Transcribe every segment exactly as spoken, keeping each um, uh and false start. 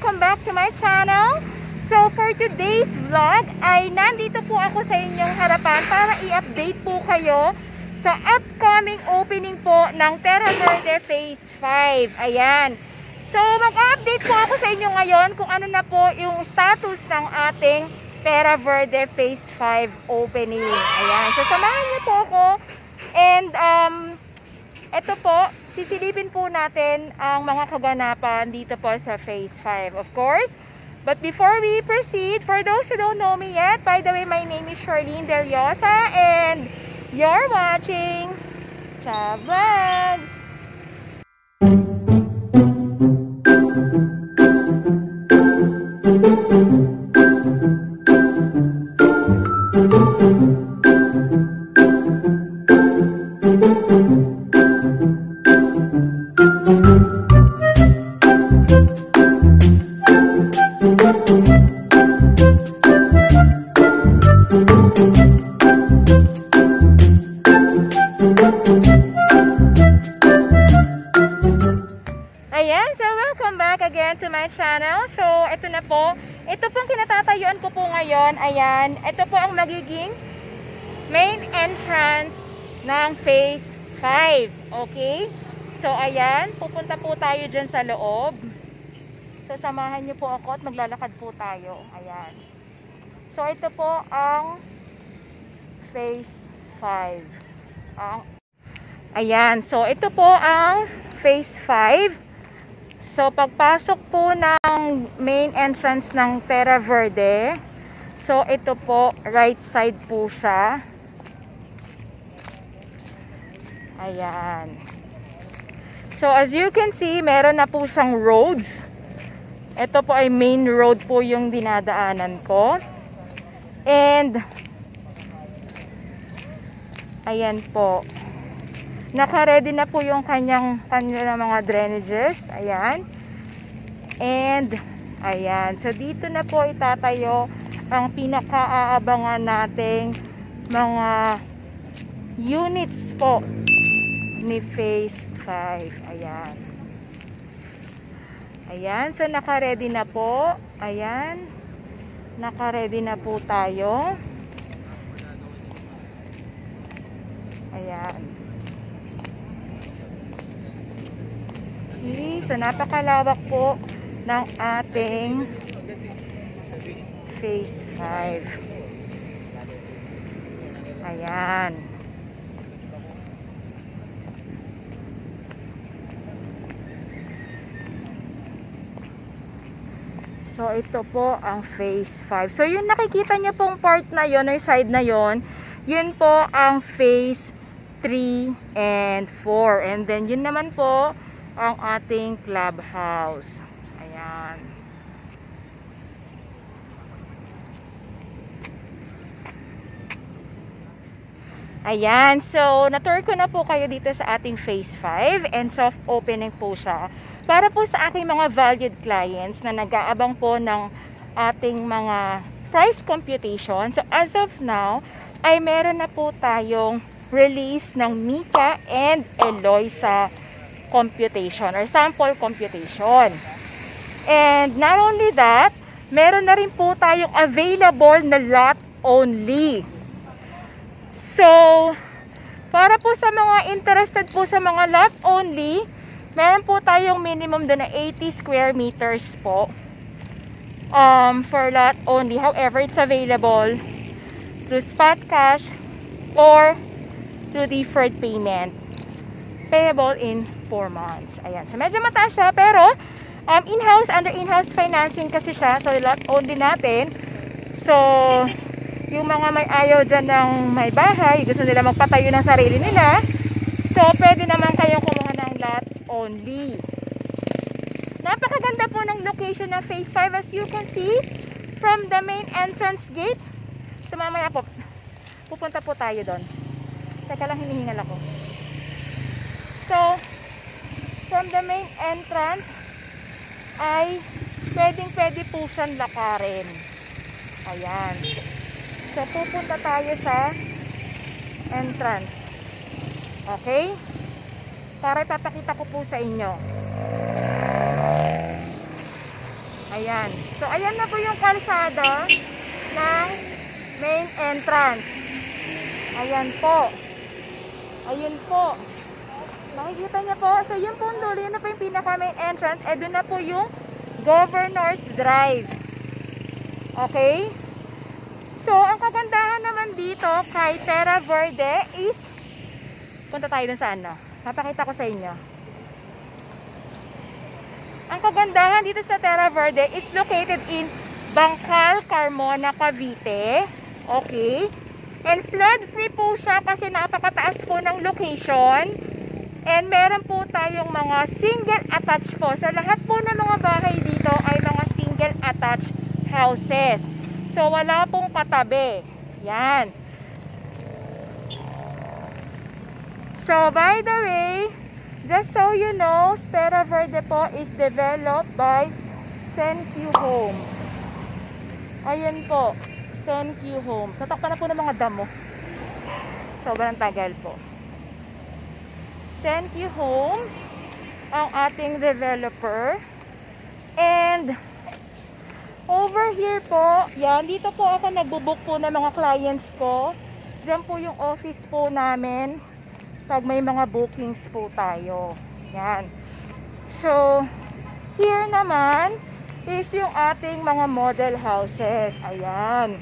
welcome back to my channel. So for today's vlog ay nandito po ako sa inyong harapan para i-update po kayo sa upcoming opening po ng Terraverde Phase five. Ayan. So mag-update po ako sa inyo ngayon kung ano na po yung status ng ating Terraverde Phase five opening. Ayan. So samahan niyo po ako and um ito po, sisilipin po natin ang mga kaganapan dito po sa Phase five, of course. But before we proceed, for those who don't know me yet, by the way, my name is Charlene Deliosa and you're watching Chavlogs. Channel. So, ito na po. Ito pong kinatatayuan ko po ngayon. Ayan. Ito po ang magiging main entrance ng Phase five. Okay? So, ayan. Pupunta po tayo dyan sa loob. So, samahan nyo po ako at maglalakad po tayo. Ayan. So, ito po ang Phase five. Ang... Ayan. So, ito po ang Phase five. So, pagpasok po ng main entrance ng Terraverde, so ito po, right side po siya. Ayan. So, as you can see, meron na po siyang roads. Ito po ay main road po yung dinadaanan ko. And, ayan po. Naka-ready na po yung kanyang, kanyang mga drainages. Ayan. And, ayan. So, dito na po itatayo ang pinaka-aabangan nating mga units po ni Phase five. Ayan. Ayan. So, naka-ready na po. Ayan. Naka-ready na po tayo. Ayan. Okay, so napakalawak po ng ating Phase five. Ayan. So ito po ang Phase five. So yung nakikita niyo pong part na yon or side na yon, yun po ang Phase three and four. And then yun naman po ang ating clubhouse. Ayan. Ayan. So, na-tour ko na po kayo dito sa ating Phase five and soft opening po siya. Para po sa aking mga valued clients na nag-aabang po ng ating mga price computation. So, as of now, ay meron na po tayong release ng Mika and Eloisa computation or sample computation. And not only that, meron na rin po tayong available na lot only. So, para po sa mga interested po sa mga lot only, meron po tayong minimum doon na eighty square meters po um, for lot only. However, it's available through spot cash or through deferred payment. Payable in four months. Ayan. So, medyo mataas siya, pero um, in-house, under in-house financing kasi siya. So, lot only natin. So, yung mga may ayaw dyan ng may bahay, gusto nila magpatayo ng sarili nila. So, pwede naman kayong kumuha ng lot only. Napakaganda po ng location ng Phase five as you can see from the main entrance gate. So, mamaya po, pupunta po tayo doon. Teka lang, hinihingal ako. So, from the main entrance ay pwedeng pwede po siyang lakarin. Ayan. So, pupunta tayo sa entrance. Okay? Para ipapakita ko po sa inyo. Ayan. Ayan. So, ayan na po yung kalsada ng main entrance. Ayan po. Ayun po. Nakikita niya po. So, yung po dulo, yun na po yung pinaka main entrance. Eh, doon na po yung Governor's Drive. Okay? So, ang kagandahan naman dito kay Terraverde is, punta tayo dun sa ano. Papakita ko sa inyo. Ang kagandahan dito sa Terraverde is located in Bancal, Carmona, Cavite. Okay? And flood free po siya kasi napakataas po ng location. And meron po tayong mga single attached po. So, lahat po ng mga bahay dito ay mga single attached houses. So, wala pong katabi. Yan. So, by the way, just so you know, Terraverde po is developed by Senq Homes. Ayun po, Senq Homes. Tatakpan na po ng mga damo. Sobrang tagal po. Senq Homes ang ating developer. And over here po, yan, dito po ako nagbubook po ng mga clients ko. Diyan po yung office po namin pag may mga bookings po tayo. Yan. So, here naman is yung ating mga model houses. Ayan.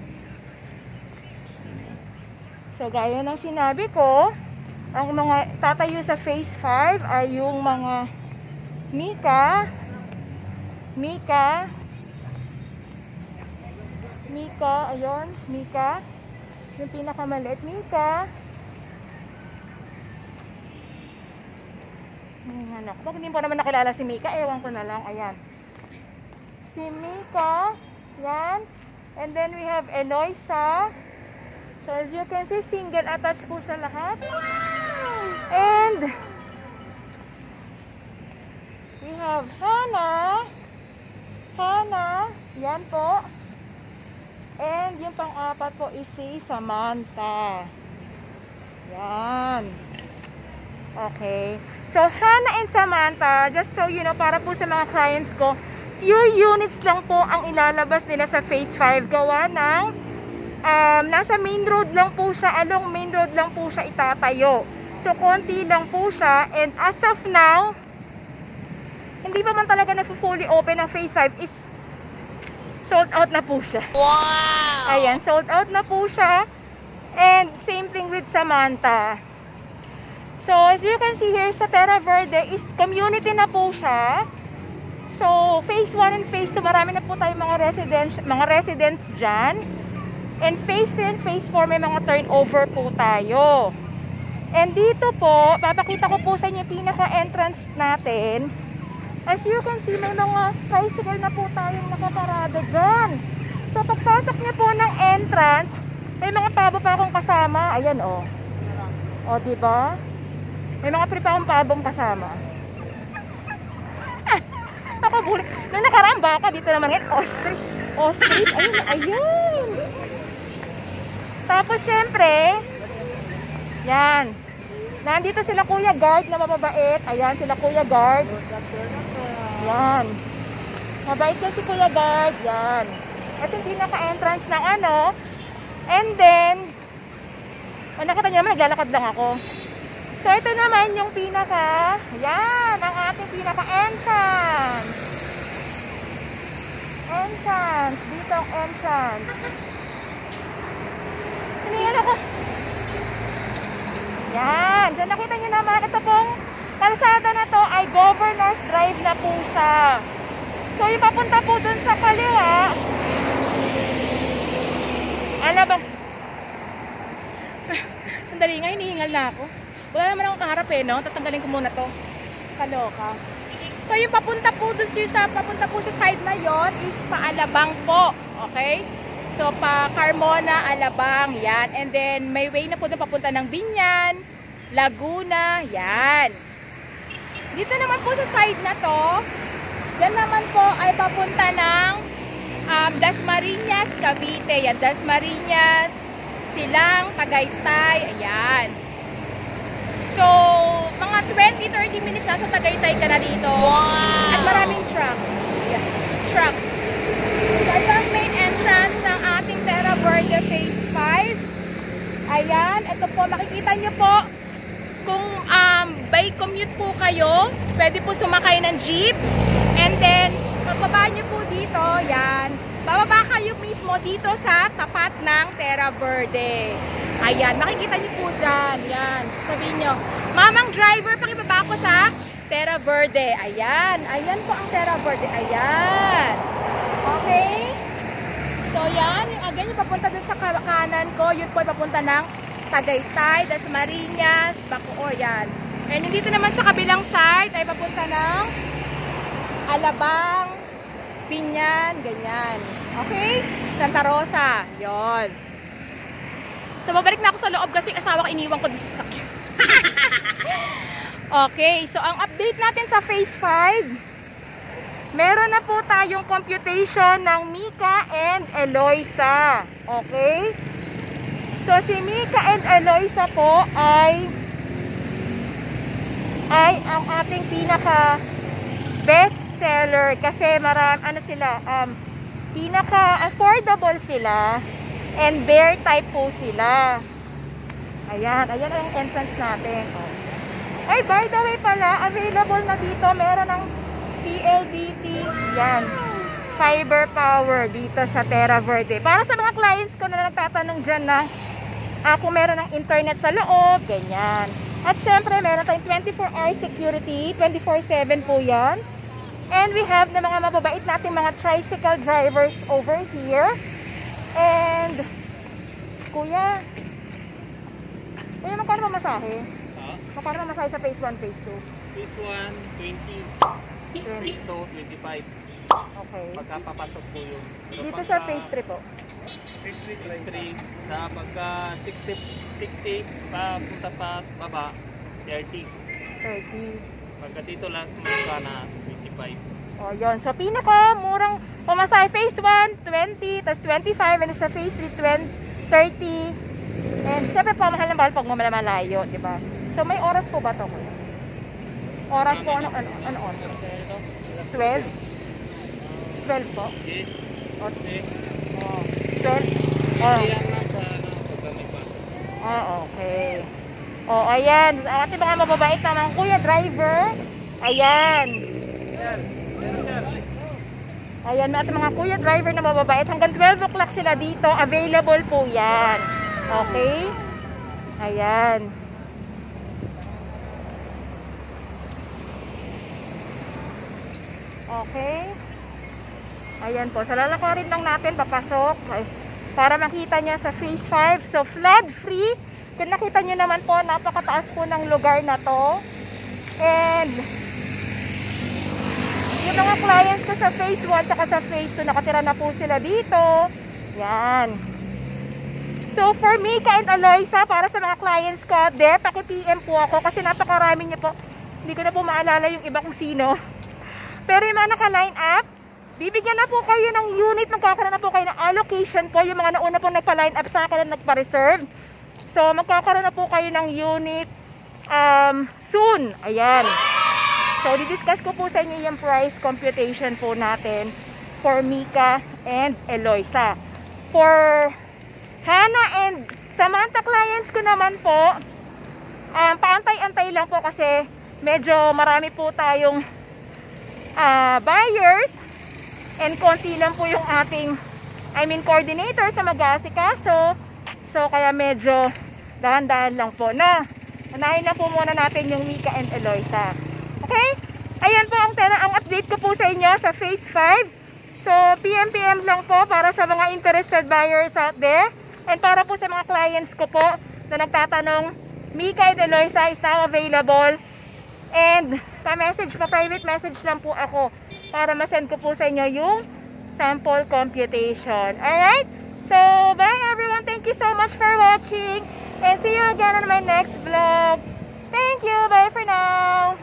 So, gaya ng sinabi ko, ang mga tatayo sa phase five ay yung mga Mika, Mika, Mika, ayun, Mika. Yung pinakamaliit, Mika. Ayan, ako. Hindi po naman nakilala si Mika, ewan ko na lang. Ayan. Si Mika. Yan. And then we have Eloisa. So as you can see, single attached po sa lahat. And we have Hannah. Hannah. Yan po. And yung pang-apat po is si Samantha. Yan. Okay. So, Hannah and Samantha, just so you know, para po sa mga clients ko, few units lang po ang ilalabas nila sa phase five. Gawa ng, um, nasa main road lang po siya, along main road lang po siya itatayo. So, konti lang po siya. And as of now, hindi pa man talaga na-fully open ang phase five is sold out na po siya. Wow! Ayan, sold out na po siya. And same thing with Samantha. So, as you can see here sa Terraverde is community na po siya. So, phase one and phase two, marami na po tayong mga residents, mga residents dyan. And phase three and phase four, may mga turnover po tayo. And dito po, papakita ko po sa inyo yung pinaka-entrance natin. As you can see, may mga tricycle na po tayong nakaparada dyan. So, pagpasok niyo po ng entrance, may mga pabo pa akong kasama. Ayan, o. O, diba? May mga pre pa akong pabong kasama. Ah, nakabulit. Nung nakaraan baka, dito naman ngayon, ostrich. Ostrich, ayun, ayun. Tapos, syempre, yan. Nandito sila Kuya Guard na mababait. Ayan, sila Kuya Guard. Yan. Mabait yan si Kuya Guard. Yan. Ito yung pinaka-entrance ng ano. And then, oh, nakita nyo naman, naglalakad lang ako. So, ito naman yung pinaka, yan, ang ating pinaka-entrance. Entrance. Dito ang entrance. Tingnan ako. Yan. Diyan nakita nyo naman, ito pong kalsada na to ay Governor's Drive na po siya. So, yung papunta po dun sa kaliwa, Alabang. Sandali nga, hinihingal na ako. Wala naman akong kaharap eh, no? Tatanggalin ko muna to. Kaloka. So, yung papunta po dun sa, papunta po sa side na yon is pa-Alabang po. Okay? So, pa Carmona, Alabang, yan. And then, may way na po dun papunta ng Binyan, Laguna, yan. Dito naman po sa side na to, dyan naman po ay papunta ng um, Dasmariñas, Cavite. Yan, Dasmariñas, Silang, Tagaytay, ayan. So, mga twenty to thirty minutes nasa Tagaytay ka na dito. Wow! At maraming truck. Yeah. Truck. ayan, ito po, makikita nyo po, kung um, by commute po kayo, pwede po sumakay ng jeep. And then, pagbaba nyo po dito, yan, bababa kayo mismo dito sa tapat ng Terraverde. Ayan, makikita nyo po dyan, yan, sabihin nyo, mamang driver, pakibaba ko sa Terraverde. Ayan, ayan po ang Terraverde, ayan. Okay? So yan, again, yung papunta doon sa kanan ko, yun po papunta ng Tagaytay, das Marinas, Bacoor, yan. And dito naman sa kabilang side ay papunta ng Alabang, Pinyan, ganyan. Okay? Santa Rosa, yon. So babalik na ako sa loob kasi asawa ko iniwan ko doon sa sakyan. Okay, so ang update natin sa phase five, meron na po tayong computation ng Mika and Eloisa. Okay? So si Mika and Eloisa po ay ay ang ating pinaka best seller kasi maram ano sila um pinaka affordable sila and bear type po sila. Ayan, ayan ang entrance natin. Ay, by the way pala, available na dito, meron ng P L D T, yan, fiber power dito sa Terraverde. Para sa mga clients ko na nagtatanong dyan na uh, kung meron ng internet sa loob, ganyan. At syempre, meron tayong twenty-four hour security, twenty-four seven po yan. And we have na mga mababait natin mga tricycle drivers over here. And, kuya, kuya, magkano mamasahe? Huh? Magkano mamasahe sa phase one, phase two? Phase one, twenty. Phase two, twenty-five. Okay. Pagkapapasok po yun. Pero Dito pagka, sa phase three po? Phase three, sa pagka sixty, sixty, pa punta pa baba, thirty. thirty. Pagka dito lang, kumaka na twenty-five. O, yun. So, pinaka-murang pamasahe phase one, twenty, tas twenty-five, and sa phase three, twenty, thirty. And, syempre po, mahal na mahal pag mamalayo, di ba? So, may oras po ba ito? Oras po, ano, ano, ano oras? twelve? twelve po? Yes. O, Yes. oh, twelve? Oh. Yan lang sa ano, pagka may pasok. Oh, okay. Oh, ayan. Ang ating mga mababait na mga kuya driver. Ayan. Ayan, may ating mga kuya driver na mababait. Hanggang twelve o'clock sila dito. Available po yan. Okay? Ayan. Okay? Ayan po. So, lalakarin lang natin. Papasok. Ay, para makita niya sa phase five. So, flood free. Kung nakita nyo naman po, napakataas po ng lugar na to. And, yung mga clients ko sa phase one saka sa phase two, nakatira na po sila dito. Yan. So, for Mika and Eloisa, para sa mga clients ko, de, paki-P M po ako kasi napakarami niya po. Hindi ko na po maalala yung iba kung sino. Pero yung mga naka-line up, bibigyan na po kayo ng unit, magkakaroon na po kayo ng allocation po. Yung mga nauna po nagpa-line up sa akin na nagpa-reserve. So, magkakaroon na po kayo ng unit um, soon. Ayan. So, didiscuss ko po sa inyo yung price computation po natin for Mika and Eloisa. For Hana and Samantha clients ko naman po, um, paantay-antay lang po kasi medyo marami po tayong uh, buyers and konti lang po yung ating, I mean, coordinator sa mag-aasikaso. So, kaya medyo dahan-dahan lang po. Na, unahin na po muna natin yung Mika and Eloisa. Okay? Ayan po ang, ang update ko po sa inyo sa phase five. So, P M P M lang po para sa mga interested buyers out there. And para po sa mga clients ko po na nagtatanong, Mika and Eloisa is now available. And, pa-message, pa-private message lang po ako para masend ko po sa inyo yung sample computation. Alright? So, bye everyone. Thank you so much for watching. And see you again on my next vlog. Thank you. Bye for now.